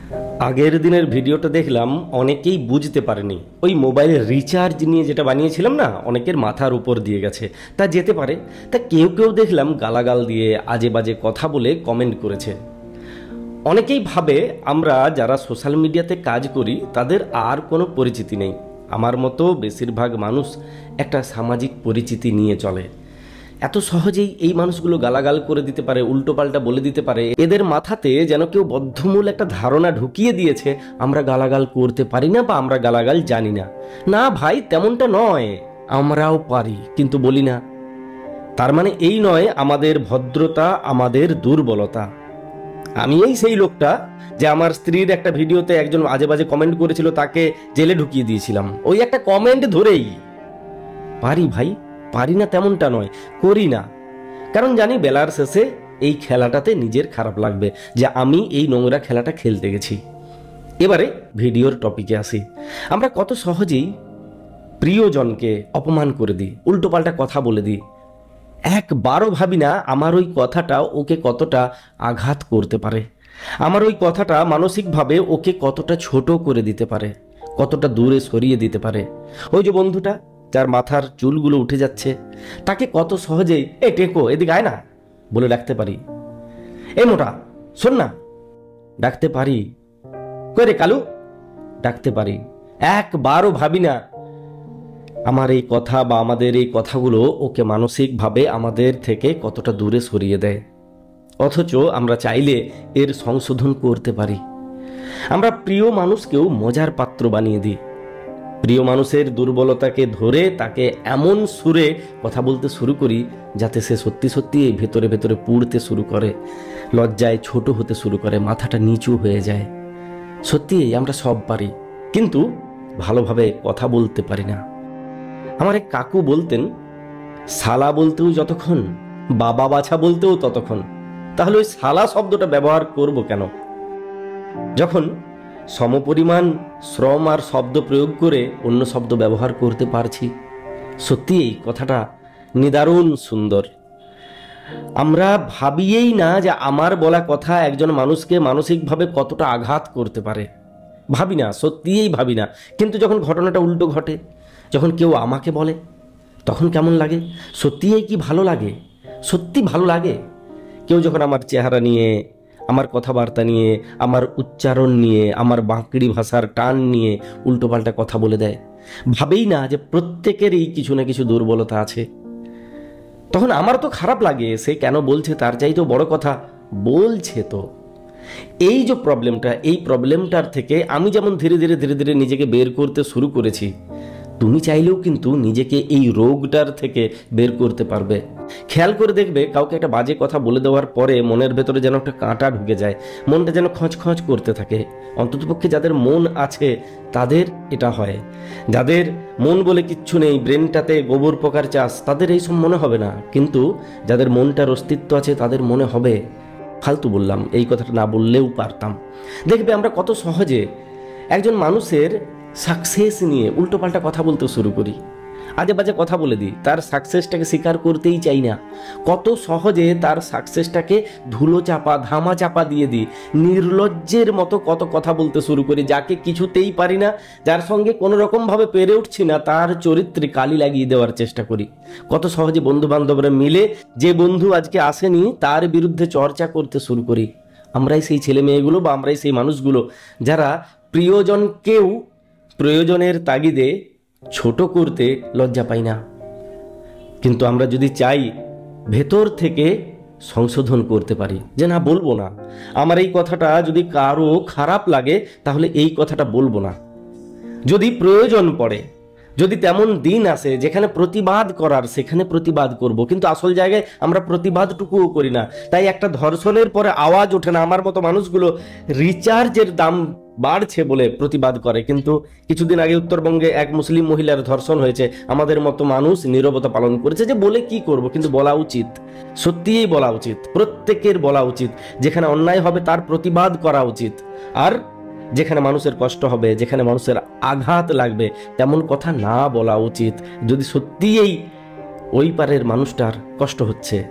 আগের দিনের ভিডিওটা দেখলাম, অনেকেই বুঝতে পারেনি। ওই মোবাইলের রিচার্জ নিয়ে যেটা বানিয়েছিলাম না, অনেকের মাথার উপর দিয়ে গেছে। তা যেতে পারে। তা কেউ কেউ দেখলাম গালাগাল দিয়ে আজে বাজে কথা বলে কমেন্ট করেছে। অনেকেই ভাবে আমরা যারা সোশ্যাল মিডিয়াতে কাজ করি তাদের আর কোনো পরিচিতি নেই। আমার মতো বেশিরভাগ মানুষ একটা সামাজিক পরিচিতি নিয়ে চলে। এত সহজেই এই মানুষগুলো গালাগাল করে দিতে পারে, উল্টোপাল্টা বলে দিতে পারে। এদের মাথাতে যেন কেউ বদ্ধমূল একটা ধারণা ঢুকিয়ে দিয়েছে আমরা গালাগাল করতে পারি না বা আমরা গালাগাল জানি না। না ভাই, তেমনটা নয়। আমরাও পারি, কিন্তু বলি না। তার মানে এই নয় আমাদের ভদ্রতা আমাদের দুর্বলতা। আমি এই সেই লোকটা যে আমার স্ত্রীর একটা ভিডিওতে একজন আজে বাজে কমেন্ট করেছিল, তাকে জেলে ঢুকিয়ে দিয়েছিলাম ওই একটা কমেন্ট ধরেই। পারি ভাই, পারি না তেমনটা নয়, করি না। কারণ জানি বেলার শেষে এই খেলাটাতে নিজের খারাপ লাগবে যে আমি এই নোংরা খেলাটা খেলতে গেছি। এবারে ভিডিওর টপিকে আসি। আমরা কত সহজেই প্রিয়জনকে অপমান করে দিই, উল্টোপাল্টা কথা বলে দিই। একবারও ভাবি না আমার ওই কথাটা ওকে কতটা আঘাত করতে পারে, আমার ওই কথাটা মানসিকভাবে ওকে কতটা ছোট করে দিতে পারে, কতটা দূরে সরিয়ে দিতে পারে। ওই যে বন্ধুটা যার মাথার চুলগুলো উঠে যাচ্ছে, তাকে কত সহজেই এ টেকো, এদিকে আয় না বলে ডাকতে পারি। এ মোটা শোন না, ডাকতে পারি। কই রে কালু, ডাকতে পারি। একবারও ভাবি না আমার এই কথা বা আমাদের এই কথাগুলো ওকে মানসিকভাবে আমাদের থেকে কতটা দূরে সরিয়ে দেয়। অথচ আমরা চাইলে এর সংশোধন করতে পারি। আমরা প্রিয় মানুষকেও মজার পাত্র বানিয়ে দিই। প্রিয় মানুষের দুর্বলতাকে ধরে তাকে এমন সুরে কথা বলতে শুরু করি যাতে সে সত্যি সত্যি ভেতরে ভেতরে পুড়তে শুরু করে, লজ্জায় ছোট হতে শুরু করে, মাথাটা নিচু হয়ে যায়। সত্যি আমরা সব পারি, কিন্তু ভালোভাবে কথা বলতে পারি না। আমার এক কাকু বলতেন, শালা বলতেও যতক্ষণ, বাবা বাছা বলতেও ততক্ষণ। তাহলে ওই শালা শব্দটা ব্যবহার করব কেন, যখন সমপরিমাণ শ্রম আর শব্দ প্রয়োগ করে অন্য শব্দ ব্যবহার করতে পারছি? সত্যি এই কথাটা নিদারুণ সুন্দর। আমরা ভাবিয়েই না যে আমার বলা কথা একজন মানুষকে মানসিকভাবে কতটা আঘাত করতে পারে। ভাবি না, সত্যিই ভাবি না। কিন্তু যখন ঘটনাটা উল্টো ঘটে, যখন কেউ আমাকে বলে, তখন কেমন লাগে? সত্যিই কি ভালো লাগে? সত্যি ভালো লাগে। কেউ যখন আমার চেহারা নিয়ে, আমার কথাবার্তা নিয়ে, আমার উচ্চারণ নিয়ে, আমার বাঁকড়ি ভাষার টান নিয়ে উল্টোপাল্টা কথা বলে দেয়, ভাবেই না যে প্রত্যেকেরই কিছু না কিছু দুর্বলতা আছে। তখন আমার তো খারাপ লাগে, সে কেন বলছে তার চাইতেও বড় কথা বলছে। তো এই যে প্রবলেমটা, এই প্রবলেমটার থেকে আমি যেমন ধীরে ধীরে ধীরে ধীরে নিজেকে বের করতে শুরু করেছি, তুমি চাইলেও কিন্তু নিজেকে এই রোগটার থেকে বের করতে পারবে। খেয়াল করে দেখবে, কাউকে একটা বাজে কথা বলে দেওয়ার পরে মনের ভেতরে যেন একটা কাঁটা ঢুকে যায়, মনটা যেন খচ খচ করতে থাকে। অন্ততপক্ষে যাদের মন আছে তাদের এটা হয়। যাদের মন বলে কিচ্ছু নেই, ব্রেনটাতে গোবর পোকার চাষ, তাদের এইসব মনে হবে না। কিন্তু যাদের মনটার অস্তিত্ব আছে তাদের মনে হবে। ফালতু বললাম, এই কথাটা না বললেও পারতাম। দেখবে আমরা কত সহজে একজন মানুষের সাকসেস নিয়ে উল্টোপাল্টা কথা বলতে শুরু করি, আজে বাজে কথা বলে দিই, তার সাকসেসটাকে স্বীকার করতেই চাই না। কত সহজে তার সাকসেসটাকে ধুলো চাপা, ধামা চাপা দিয়ে দিই। নির্লজ্জের মতো কত কথা বলতে শুরু করি, যাকে কিছুতেই পারি না, যার সঙ্গে কোনো রকমভাবে পেরে উঠছি না, তার চরিত্রে কালি লাগিয়ে দেওয়ার চেষ্টা করি। কত সহজে বন্ধু বান্ধবরা মিলে যে বন্ধু আজকে আসেনি তার বিরুদ্ধে চর্চা করতে শুরু করি। আমরাই সেই ছেলে মেয়েগুলো বা আমরাই সেই মানুষগুলো যারা প্রিয়জনকেও প্রয়োজনের তাগিদে ছোট করতে লজ্জা পাই না। কিন্তু আমরা যদি চাই ভেতর থেকে সংশোধন করতে পারি, যে না বলবো না, আমার এই কথাটা যদি কারো খারাপ লাগে তাহলে এই কথাটা বলবো না। যদি প্রয়োজন পড়ে, যদি তেমন দিন আসে যেখানে প্রতিবাদ করার, সেখানে প্রতিবাদ করব। কিন্তু আসল জায়গায় আমরা প্রতিবাদটুকুও করি না। তাই একটা ধর্ষণের পরে আওয়াজ ওঠে না। আমার মতো মানুষগুলো রিচার্জের দাম বাড়ছে বলে প্রতিবাদ করে, কিন্তু কিছুদিন আগে উত্তরবঙ্গে এক মুসলিম মহিলার ধর্ষণ হয়েছে, আমাদের মতো মানুষ নীরবতা পালন করেছে যে বলে কি করব। কিন্তু বলা উচিত, সত্যিই বলা উচিত, প্রত্যেকের বলা উচিত। যেখানে অন্যায় হবে তার প্রতিবাদ করা উচিত। আর যেখানে মানুষের কষ্ট হবে, যেখানে মানুষের আঘাত লাগবে, তেমন কথা না বলা উচিত। যদি সত্যিই ওই পারের মানুষটার কষ্ট হচ্ছে,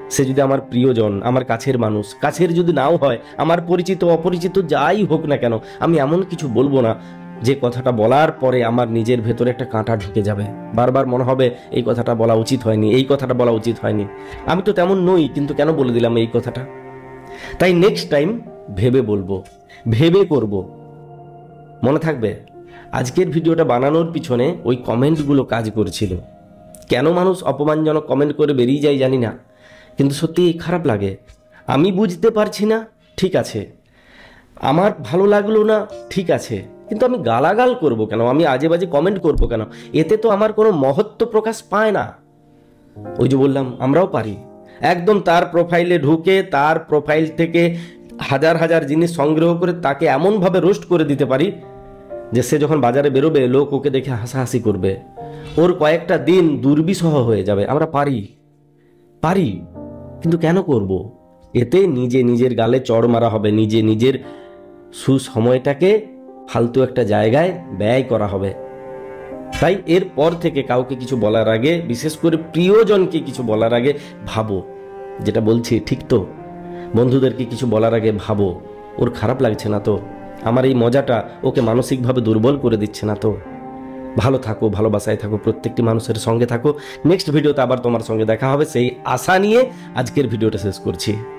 সে যদি আমার প্রিয়জন, আমার কাছের মানুষ, কাছের যদি নাও হয়, আমার পরিচিত অপরিচিত যাই হোক না কেন, আমি এমন কিছু বলবো না যে কথাটা বলার পরে আমার নিজের ভেতরে একটা কাঁটা ঢুকে যাবে, বারবার মনে হবে এই কথাটা বলা উচিত হয়নি, এই কথাটা বলা উচিত হয়নি। আমি তো তেমন নই, কিন্তু কেন বলে দিলাম এই কথাটা। তাই নেক্সট টাইম ভেবে বলবো, ভেবে করব। মনে থাকবে আজকের ভিডিওটা বানানোর পিছনে ওই কমেন্টগুলো কাজ করেছিল। কেন মানুষ অপমানজনক কমেন্ট করে বেরিয়ে যায় জানি না, কিন্তু সত্যি খারাপ লাগে। আমি বুঝতে পারছি না, ঠিক আছে, আমার ভালো লাগলো না, ঠিক আছে, কিন্তু আমি গালাগাল করব কেন, আমি আজে বাজে কমেন্ট করব কেন? এতে তো আমার কোনো মহত্ব প্রকাশ পায় না। ওই যে বললাম, আমরাও পারি একদম তার প্রোফাইলে ঢুকে তার প্রোফাইল থেকে হাজার হাজার জিনিস সংগ্রহ করে তাকে এমনভাবে রোস্ট করে দিতে পারি যে সে যখন বাজারে বেরোবে লোক ওকে দেখে হাসাহাসি করবে, ওর কয়েকটা দিন দুর্বিষহ হয়ে যাবে। আমরা পারি, কিন্তু কেন করব? এতে নিজের গালে চড় মারা হবে, নিজের সুসময়টাকে ফালতু একটা জায়গায় ব্যয় করা হবে। তাই এরপর থেকে কাউকে কিছু বলার আগে, বিশেষ করে প্রিয়জনকে কিছু বলার আগে ভাবো যেটা বলছি ঠিক তো। বন্ধুদেরকে কিছু বলার আগে ভাবো ওর খারাপ লাগছে না তো, আমার এই মজাটা ওকে মানসিকভাবে দুর্বল করে দিচ্ছে না তো। ভালো থাকো, ভালোবাসায় থাকো, প্রত্যেকটি মানুষের সঙ্গে থাকো। নেক্সট ভিডিওতে আবার তোমার সঙ্গে দেখা হবে সেই আশা নিয়ে আজকের ভিডিওটা শেষ করছি।